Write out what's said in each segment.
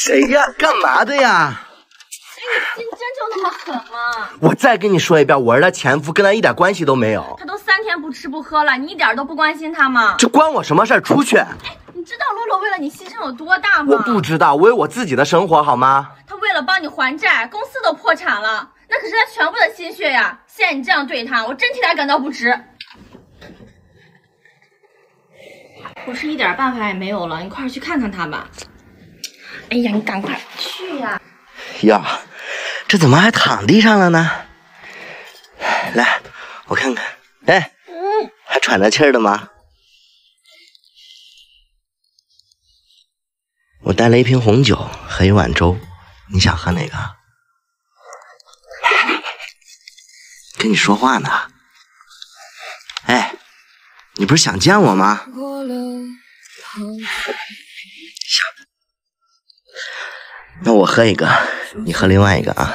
谁呀？干嘛的呀？ 你真就那么狠吗？ 我再跟你说一遍，我是他前夫，跟他一点关系都没有。 他都3天不吃不喝了，你一点都不关心他吗？ 这关我什么事儿？出去！ 你知道洛洛为了你牺牲有多大吗？ 我不知道，我有我自己的生活，好吗？ 他为了帮你还债，公司都破产了，那可是他全部的心血呀！现在你这样对他，我真替他感到不值。我是一点办法也没有了，你快去看看他吧。哎呀，你赶快去呀！ 呀，这怎么还躺地上了呢？来，我看看。哎，还喘着气儿的吗？我带了一瓶红酒和一碗粥，你想喝哪个？跟你说话呢。哎，你不是想见我吗？那我喝一个，你喝另外一个啊。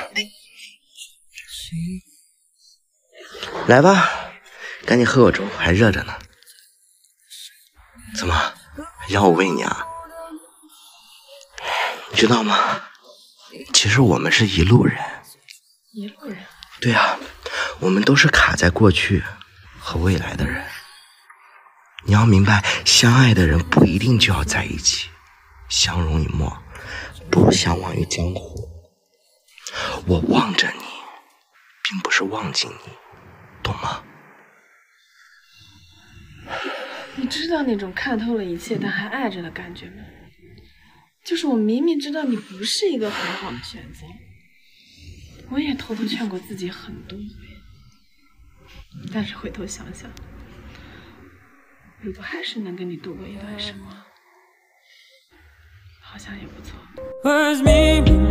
来吧，赶紧喝我粥，还热着呢。怎么，要我喂你啊？你知道吗？其实我们是一路人。 一路人？ 对啊，我们都是卡在过去和未来的人。你要明白，相爱的人不一定就要在一起，相濡以沫不如相忘于江湖。我望着你，并不是忘记你，懂吗？ 你知道那种看透了一切但还爱着的感觉吗？就是我明明知道你不是一个很好的选择，我也偷偷劝过自己很多回，但是回头想想，如果还是能跟你度过一段时光，好像也不错。